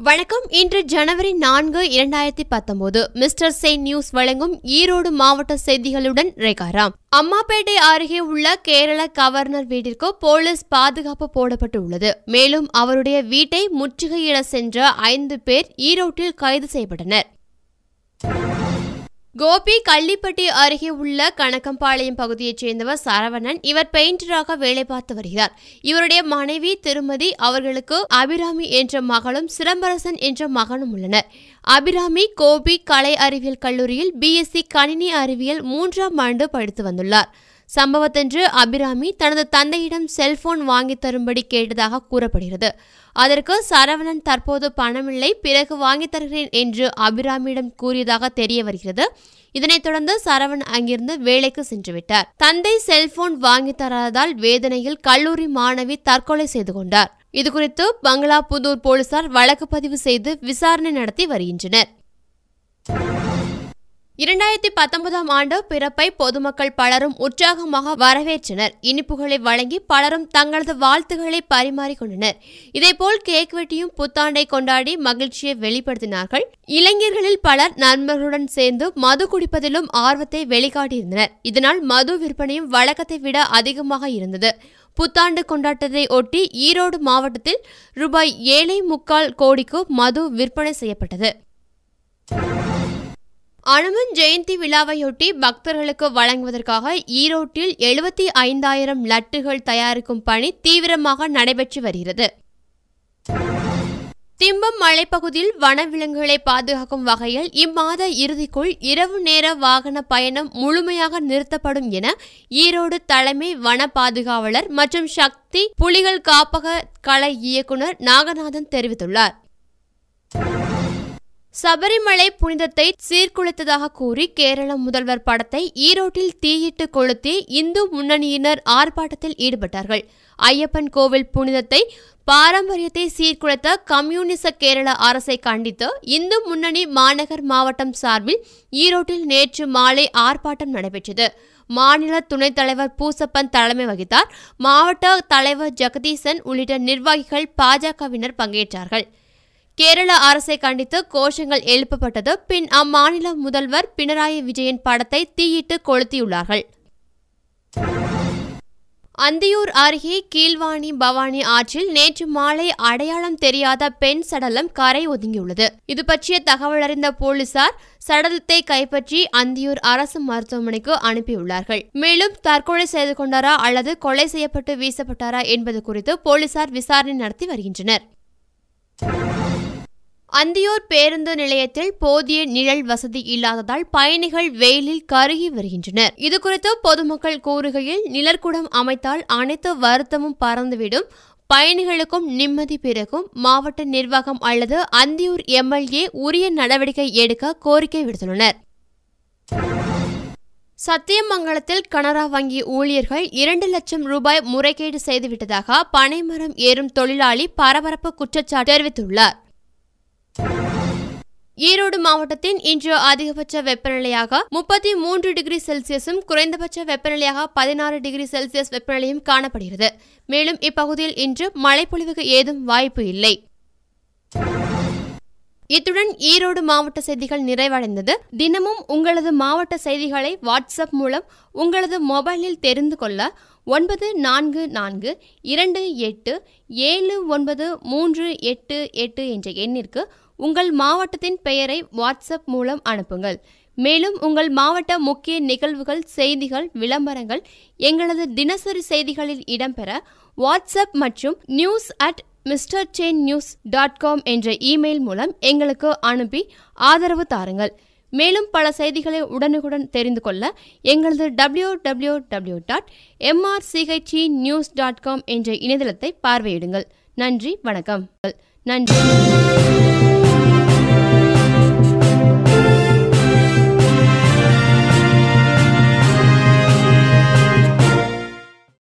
வணக்கம். இன்று ஜனவரி 4, 2019 mister chain news வழங்கும் ஈரோடு மாவட்ட செய்திகளுடன் ரேகாராம். அம்மாப்பேட்டை அருகே உள்ள கேரள கவர்னர் வீட்டிற்கு போலீஸ் பாதுகாப்பு போடப்பட்டு உள்ளது. மேலும் அவருடைய வீட்டை முற்றுகையிட சென்ற 5 பேர் ஈரோட்டில் கைது செய்யப்பட்டனர். கோபி கள்ளிப்பட்டி அருகே உள்ள கணக்கம்பாளையம் பகுதியைச் சேர்ந்தவர் சரவணன். இவர் பெயிண்டராக வேலை பார்த்து வருகிறார். இவருடைய மனைவி திருமதி, அவர்களுக்கு அபிராமி என்ற மகளும் சிலம்பரசன் என்ற மகனும் உள்ளனர். அபிராமி கோபி கலை அறிவியல் கல்லூரியில் BSc கணினி அறிவியல் 3ஆம் ஆண்டு படித்து வந்துள்ளார். சம்பவத்தன்று அபிராமி தனது தந்தையிடம் செல்போன் வாங்கி தரும்படி கேட்டதாக கூறப்படுகிறது. அதற்கு சரவணன் தற்போது பணமில்லை, பிறகு வாங்கி தருகிறேன் என்று அபிராமியிடம் கூறியதாக தெரிய வருகிறது. இதனைத் தொடர்ந்து சரவணன் அங்கிருந்து வேலைக்கு சென்றுவிட்டார். தந்தை செல்போன் வாங்கி தராததால் வேதனையில் கல்லூரி மாணவி தற்கொலை செய்து கொண்டார். இதுகுறித்து பங்களாபுதூர் போலீசார் வழக்கு பதிவு செய்து விசாரணை நடத்தி வருகின்றனர். 2019ஆம் ஆண்டு பிறப்பை பொதுமக்கள் பலரும் உற்சாகமாக வரவேற்றனர். இனிப்புகளை வழங்கி பலரும் தங்களது வாழ்த்துக்களை பரிமாறிக்கொண்டனர். இதேபோல் கேக் வெட்டியும் புத்தாண்டை கொண்டாடி மகிழ்ச்சியை வெளிப்படுத்தினார்கள். இளைஞர்களில் பலர் நண்பர்களுடன் சேர்ந்து மது குடிப்பதிலும் ஆர்வத்தை வெளிக்காட்டியிருந்தனர். இதனால் மது விற்பனையும் வழக்கத்தை விட அதிகமாக இருந்தது. புத்தாண்டு கொண்டாட்டத்தை ஒட்டி ஈரோடு மாவட்டத்தில் ரூபாய் 7.25 கோடிக்கு மது விற்பனை செய்யப்பட்டது. அனுமன் ஜெயந்தி விழாவையொட்டி பக்தர்களுக்கு வழங்குவதற்காக ஈரோட்டில் 75,000 லட்டுகள் தயாரிக்கும் பணி தீவிரமாக நடைபெற்று வருகிறது. திம்பம் மலைப்பகுதியில் வனவிலங்குகளை பாதுகாக்கும் வகையில் இம்மாத இறுதிக்குள் இரவு நேர வாகன பயணம் முழுமையாக நிறுத்தப்படும் என ஈரோடு தலைமை வன பாதுகாவலர் மற்றும் சக்தி புலிகள் காப்பக கலை இயக்குநர் நாகநாதன் தெரிவித்துள்ளார். சபரிமலை புனிதத்தை சீர்குலைத்ததாக கூறி கேரள முதல்வர் படத்தை ஈரோட்டில் தீயிட்டு கொளுத்தி இந்து முன்னணியினர் ஆர்ப்பாட்டத்தில் ஈடுபட்டார்கள். ஐயப்பன் கோவில் புனிதத்தை பாரம்பரியத்தை சீர்குலைத்த கம்யூனிச கேரள அரசை கண்டித்து இந்து முன்னணி மாநகர் மாவட்டம் சார்பில் ஈரோட்டில் நேற்று மாலை ஆர்ப்பாட்டம் நடைபெற்றது. மாநில துணைத் தலைவர் பூசப்பன் தலைமை வகித்தார். மாவட்ட தலைவர் ஜெகதீசன் உள்ளிட்ட நிர்வாகிகள் பாஜகவினர் பங்கேற்றார்கள். கேரள அரசை கண்டித்து கோஷங்கள் எழுப்பப்பட்டது. பின் அம்மாநில முதல்வர் பினராயி விஜயன் படத்தை தீயிட்டு கொளுத்தியுள்ளார்கள். அந்தியூர் அருகே கீழ்வாணி பவானி ஆற்றில் நேற்று மாலை அடையாளம் தெரியாத பெண் சடலம் கரை ஒதுங்கியுள்ளது. இது பற்றிய தகவல் அறிந்த போலீசார் சடலத்தை கைப்பற்றி அந்தியூர் அரசு மருத்துவமனைக்கு அனுப்பியுள்ளார்கள். மேலும் தற்கொலை செய்து கொண்டாரா அல்லது கொலை செய்யப்பட்டு வீசப்பட்டாரா என்பது குறித்து போலீசார் விசாரணை நடத்தி வருகின்றனர். அந்தியூர் பேருந்து நிலையத்தில் போதிய நிழல் வசதி இல்லாததால் பயணிகள் வெயிலில் கருகி வருகின்றனர். இதுகுறித்து பொதுமக்கள் கூறுகையில், நிழற்குடம் அமைத்தால் அனைத்து வருத்தமும் பறந்துவிடும், பயணிகளுக்கும் நிம்மதி பிறகும். மாவட்ட நிர்வாகம் அல்லது அந்தியூர் MLA உரிய நடவடிக்கை எடுக்க கோரிக்கை விடுத்துள்ளனர். சத்தியமங்கலத்தில் கனரா வங்கி ஊழியர்கள் 2 லட்சம் ரூபாய் முறைகேடு செய்துவிட்டதாக பனைமரம் ஏறும் தொழிலாளி பரபரப்பு குற்றச்சாட்டு தெரிவித்துள்ளார். ஈரோடு மாவட்டத்தின் இன்று அதிகபட்ச வெப்பநிலையாக 33 டிகிரி செல்சியஸும் குறைந்தபட்ச வெப்பநிலையாக 16 டிகிரி செல்சியஸ் வெப்பநிலையும் காணப்படுகிறது. மேலும் இப்பகுதியில் இன்று மழைப்பொழிவுக்கு ஏதும் வாய்ப்பு இல்லை. இத்துடன் ஈரோடு மாவட்ட செய்திகள் நிறைவடைந்தது. தினமும் உங்களது மாவட்ட செய்திகளை வாட்ஸ்அப் மூலம் உங்களது மொபைலில் தெரிந்து கொள்ள 9442287938 என்ற எண்ணிற்கு உங்கள் மாவட்டத்தின் பெயரை வாட்ஸ்அப் மூலம் அனுப்புங்கள். மேலும் உங்கள் மாவட்ட முக்கிய நிகழ்வுகள், செய்திகள், விளம்பரங்கள் எங்களது தினசரி செய்திகளில் இடம்பெற வாட்ஸ்அப் மற்றும் news@mrchainnews.com என்ற இமெயில் மூலம் எங்களுக்கு அனுப்பி ஆதரவு தாருங்கள். மேலும் பல செய்திகளை உடனுக்குடன் தெரிந்து கொள்ள எங்களது www.mrchainnews.com என்ற இணையதளத்தை பார்வையிடுங்கள். நன்றி, வணக்கம். நன்றி.